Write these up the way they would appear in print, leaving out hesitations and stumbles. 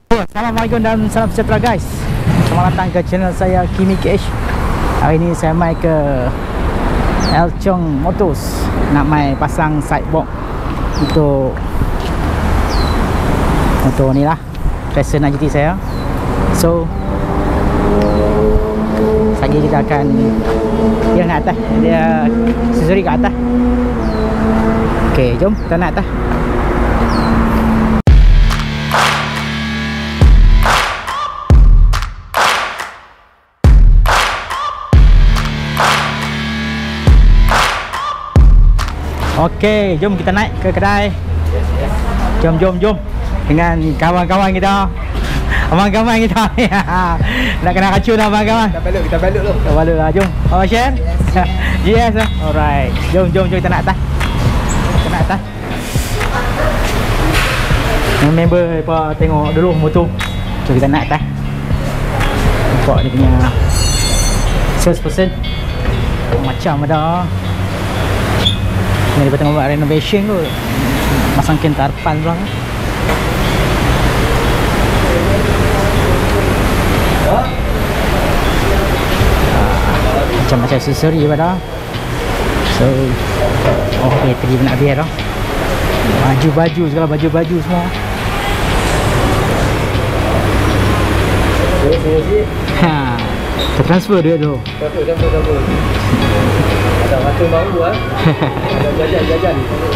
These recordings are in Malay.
Assalamualaikum dan salam sejahtera guys. Selamat datang ke channel saya Kimi KH. Hari ini saya mai ke Elchong Motors nak mai pasang sidebox untuk ni lah Tracer GT saya. So lagi kita akan dia naik atas, dia aksesori kat atas. Okey, jom kita naik atas. Okey, jom kita naik ke kedai. Jom dengan kawan-kawan kita. Abang-kawan kita ni. Nak kena racun abang-kawan. Kita balik dulu. Kita balik lah, jom. Abang share. Yes. Alright. Jom kita nak atas. Kita nak atas. Member apa tengok dulu motor. So kita nak atas. Nampak dia punya salesperson. Macam ada. Ni dia tengok buat renovation tu. Masangkan tarpan pula. Macam-macam aksesori pada. So bateri pun nak biar dah. Baju-baju segala, baju-baju semua. Tertransfer duit tu. Transfer. Ada racun baru ah. Ada jajan.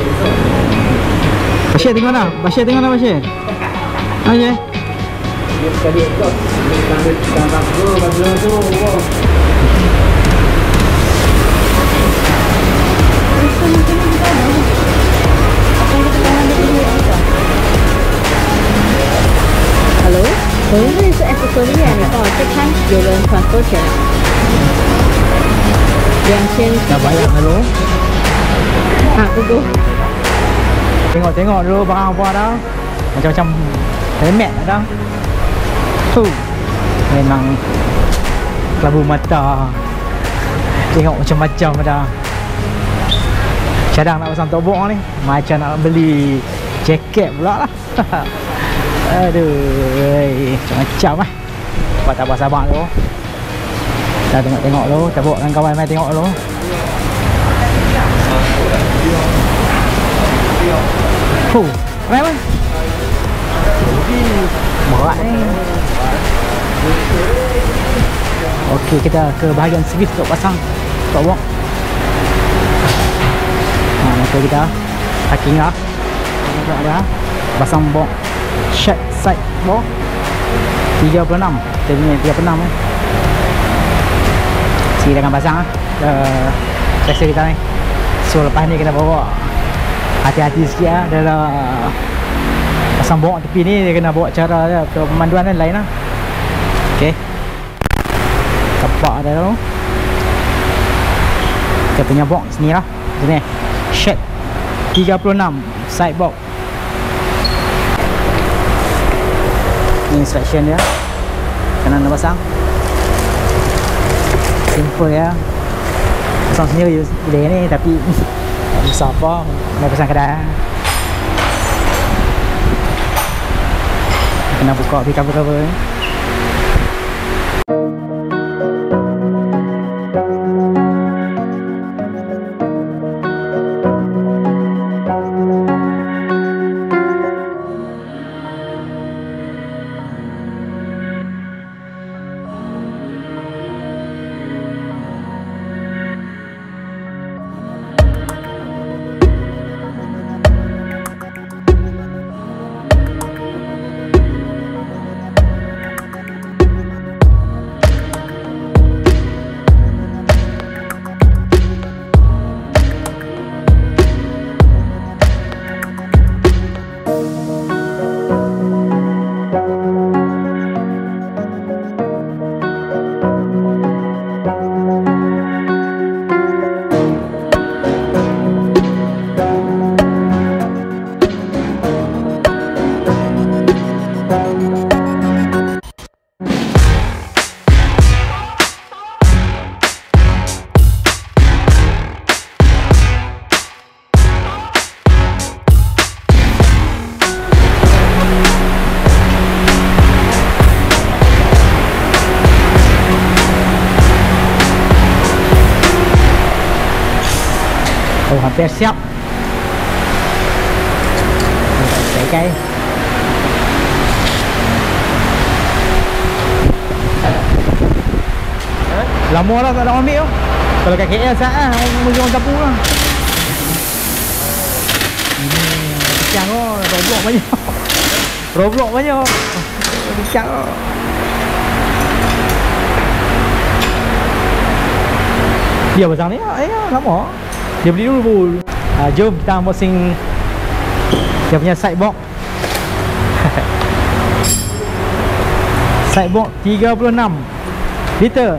Bashir tengok mana? Bashir. Okey. Dia sekali ekor. Tambah tu. Hello， 我们这里是 accessory 啊，你帮我去看有人transfer钱了，2000。 Dah bayar dulu. Tunggu. Tengok dulu barang-barang dah. Macam-macam helmet dah. Memang kelabu mata. Tengok macam-macam dah. Cadang nak pasang tobok ni. Macam nak beli jaket pula lah. Aduh, macam-macam lah. Tak sabar dulu. Dah tengok dulu. Kita bawa dengan kawan main tengok dulu. Kenapa? Berat ni. Okey, kita ke bahagian servis untuk pasang tobok. Motor kita parking lah. Pasang box side box 36. Kita punya 36 ni. Sini akan pasang lah tracer kita ni. So lepas ni kena bawa hati-hati sikit lah dalam pasang box tepi ni. Dia kena bawa cara dia, pemanduan kan lain lah. Ok, tapak dia tu. Kita punya box ni lah. Sini shed 36 side box. Ini instruction dia. Kanan nak pasang. Simple ya. Pasang sendiri boleh ni, tapi tak besar apa. Nak pasang kedai. Kena buka cover-cover ni. Oh, hampir siap. Okay. Lama lah tak ada orang ambil tu. Kalau kat KL saat lah, mesti orang capur lah. Kecang tu, roblok banyak. Roblok banyak. Kecang tu. Dia pasang ni, lama. Dia beli dulu pun. Jom kita unboxing dia punya sidebox. Sidebox 36 liter.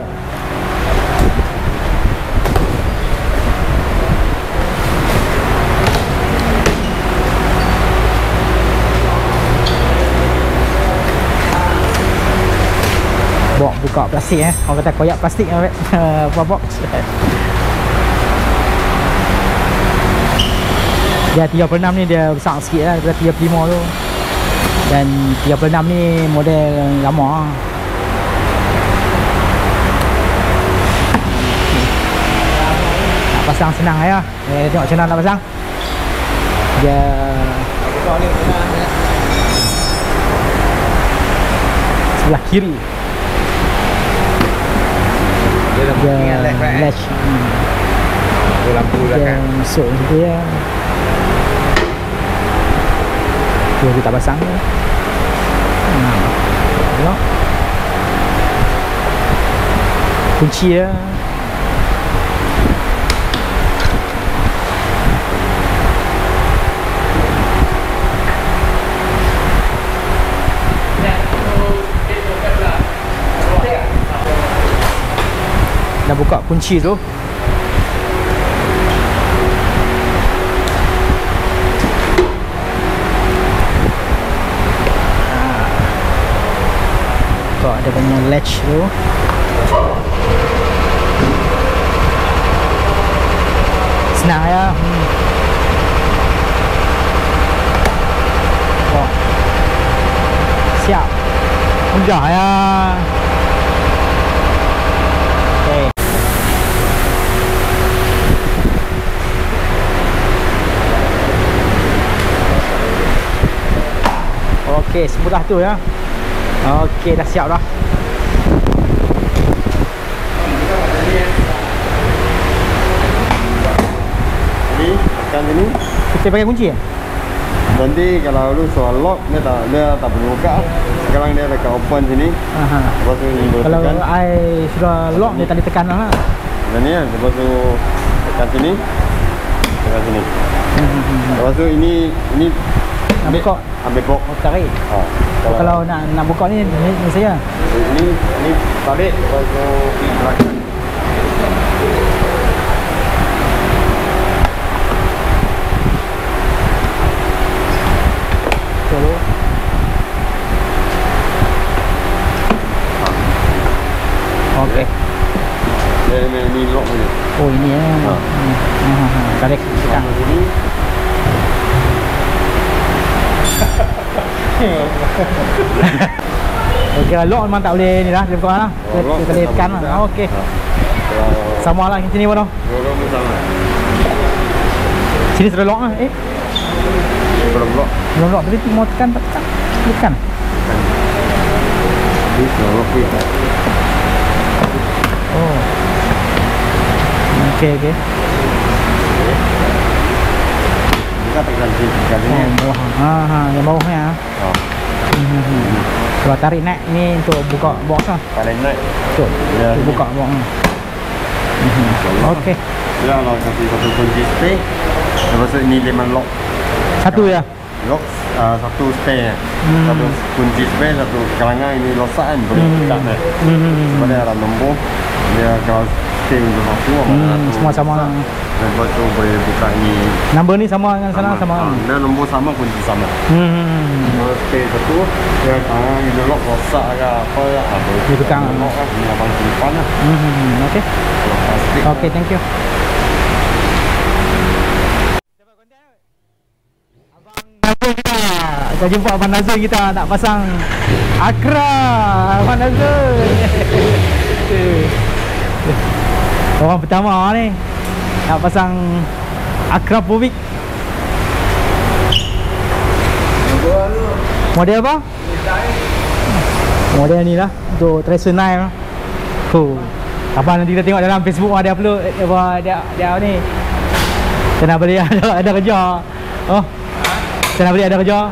Box buka plastik orang kata koyak plastik box. Dia 36 ni dia besar sikit lah daripada 35 tu. Dan 36 ni model lama lah. Nak pasang senang ya. Tengok macam mana nak pasang. Dia sebelah kiri. Dia latch. Lampu belakang. Dia masuk dia. Dia tak pasang ni. Tengok. Kunci dia. Dah buka kunci tu. Ada punya latch tu. Senang ya. Oh. Siap. Mudah ya. Okay. Okay, semudah tu ya. Okey, dah siap dah. Jadi, tekan sini. Kita pakai kunci ya? Nanti kalau lu soal lock, dia tak perlu buka. Sekarang dia dekat open sini. Aha. Lepas tu ni Kalau tekan. I sudah lock, dia tadi tekan lah. Dan ni kan, lepas tu tekan sini. Tekan sini. Lepas tu ini Nak buka, ambil box. tarik. Kalau nak buka ni saya. Ini tarik, lepas tu belakang. Coba. Okey. Ini lock ni. Oh, ini ya. Tarik tekan. Sini. Okey, lock memang tak boleh ni lah, dia buka lah. Kita boleh tekan lah. Okey. Sama lah sini pun. Lock sama. Sini sudah lock lah. Belum lock. Belum lock tadi mau tekan tak tekan. Tekan. Ini lock ni. Oh. Okey. Kita tekan sini. bawah. Yang bawah ya. Kalau tarik naik ni untuk buka box lah. Tarik naik. Betul. Ya, Untuk buka box. Okey. Ya, kalau kasih satu kunci spare. Lepas tu ini 5 lock. Satu ya. Lock satu spare. Satu kunci spare, satu kalangan ini losak kan boleh tekan kan. Sebab dia ada nombor. Dia kalau stay untuk satu Semua sama lah. Dan lepas tu boleh buka ni. Number ni sama dengan sana sama. Dan nombor sama, kunci sama. Kalau stay satu, dia kalangan ini lock rosak ke apa Dia tekan. lock kan. Ini abang simpan lah. Okey. Kalau plastik. Okey, thank you. Kita jumpa Abang Nazul, kita nak pasang Akra. Abang Nazul. Orang pertama ni nak pasang Akrapovic. Model apa? Model ni lah untuk Tracer 9 lah. Abang nanti kita tengok dalam Facebook ada upload apa dia ni. Kena beli ada kerja. Oh. Kena beli ada kerja.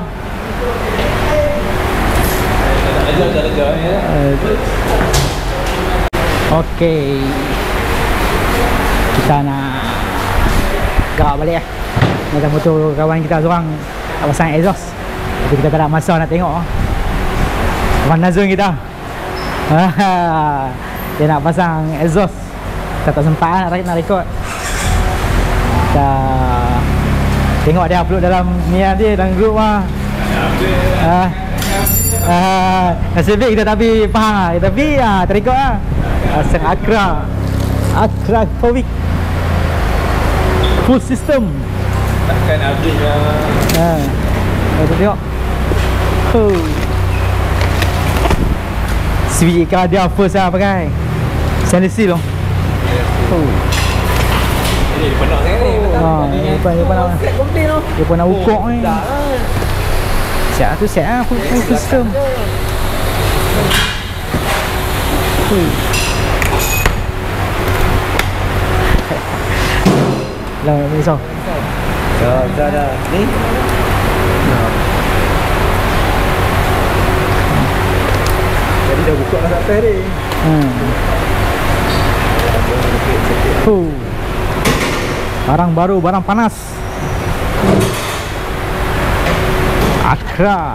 Ada. Okey. Kita nak gerak balik lah. Macam motor kawan kita seorang tak pasang exhaust. Tapi kita tak ada masa nak tengok. Abang Nazun kita. Dia nak pasang exhaust. Kita tak sempat nak record. Kita tengok dia upload dalam ni dia dalam group lah. Nasib baik kita tapi faham lah. Tapi terikut lah. Pasang Akrapovic full system. Takkan habis lah. Kita tengok. Switch ikan dia first lah pakai stainless steel tu. Ini penak sangat ni. Dia pun nak ukok ni. Set lah full system. Lah risau. Dah. Ni. Jadi dah buka kat atas ni. Barang baru, barang panas. Akra.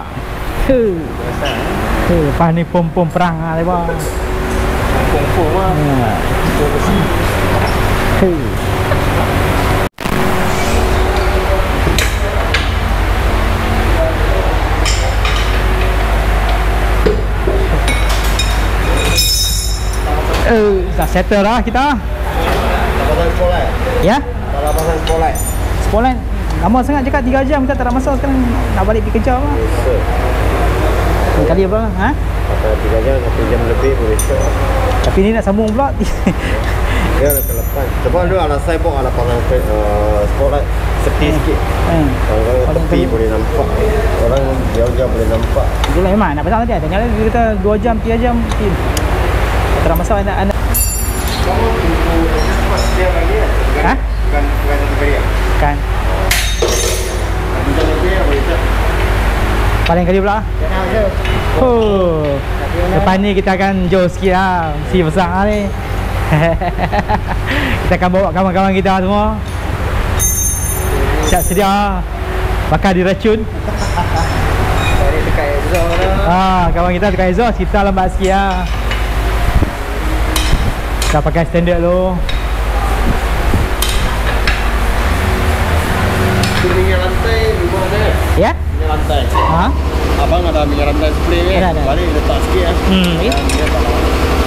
Lepas ni pom-pom perang lah lepas. Pom-pom lah. Dah settle lah kita. Tak pasang spotlight. Ya? Tak pasang spotlight. Spotlight lama sangat cakap 3 jam kita tak ada masa sekarang nak balik pergi kerja lah. Kali apa? Ha? Pakai 3 jam, 1 jam lebih boleh stop. Tapi ni nak sambung pula. Dia ada kelepan. Sebab dia ada sideboard ada pasang spotlight sepi sikit. Orang tepi boleh nampak. Orang jauh-jauh boleh nampak. Itulah memang nak pasang tadi. Tanya lagi kita 2 jam, 3 jam. Tak ada masa anak. Kamu tunggu dia lagi ya? Ha? Bukan satu kali ya? Kan. Jam lebih ya boleh stop. Paling kali pula. Lepas ni kita akan jauh sikit lah. Si besar lah ni. Kita akan bawa kawan-kawan kita semua. Siap sedia bakal diracun. Tarik dekat exhaust lah. Kawan kita dekat exhaust. Kita lambat sikit lah. Kita pakai standard dulu. Minyak lantai rumah saya. Ya? Minyak lantai. Ha? Abang ada minyak lantai spray kan? Ada. Balik letak sikit ya. Ya. Dia tak lama.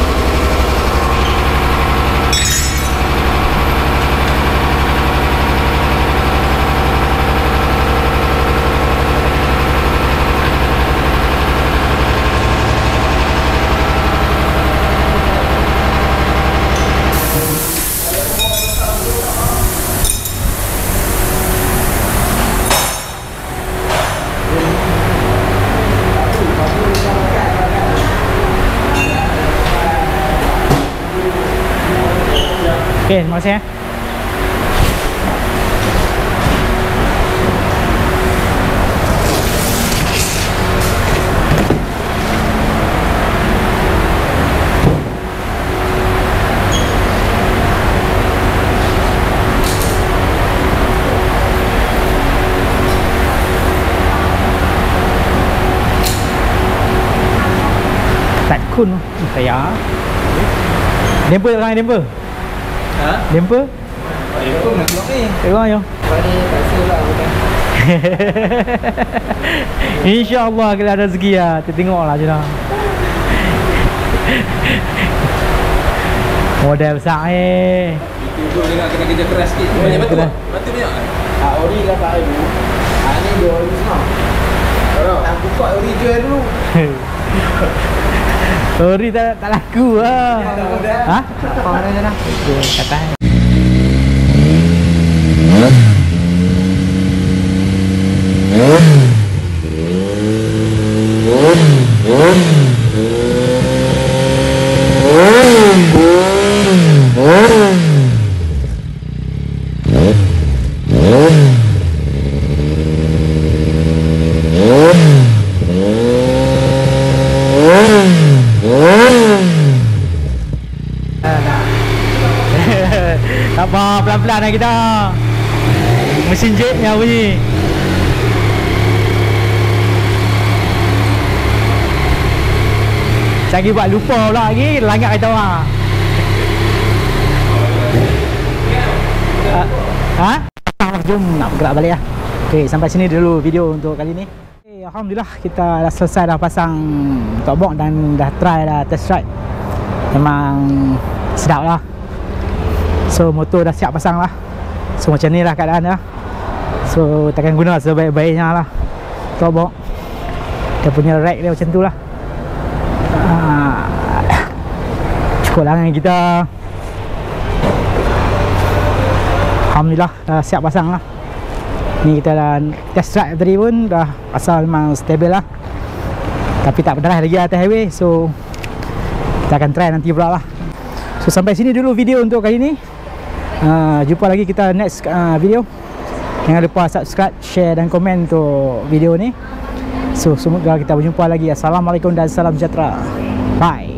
Okey, terima kasih. Tak kun saya. Demper orang demper. Ha? Demper? Dia pun nak keluar ni. Tengok yo. Bani tak silap bukan. InsyaAllah kalau ada rezeki lah. Kita tengoklah je lah. Model besar ni. Itu dia nak kena kerja keras sikit. Banyak batu tak? Batu banyak kan? Ori dah tak ada. Ni dia ori semua. Tak buka ori jual dulu. Ori tak laku lah. Ha? Apa mana je lah. Kata. Tak apa, pelan-pelan lah kita. Mesin jet yang bunyi. Lagi buat lupa pula lagi, langgar kita orang. Ha? Jom nak bergerak balik lah. Okay, sampai sini dulu video untuk kali ni. Okay, Alhamdulillah kita dah selesai dah pasang talkbox dan dah try dah test ride. Memang sedap lah. So motor dah siap pasang lah. So macam ni lah keadaan dah. So takkan guna sebaik-baiknya lah talkbox. Dia punya rack dia macam tu lah. Cukup lah dengan kita. Alhamdulillah dah siap pasang lah. Ni kita dah test drive tadi pun dah pasal memang stabil lah. Tapi tak berdrive lagi atas highway. So kita akan try nanti pula lah. So sampai sini dulu video untuk kali ni. Jumpa lagi kita next video. Jangan lupa subscribe, share dan komen untuk video ni. So semoga kita berjumpa lagi. Assalamualaikum dan salam sejahtera. Bye.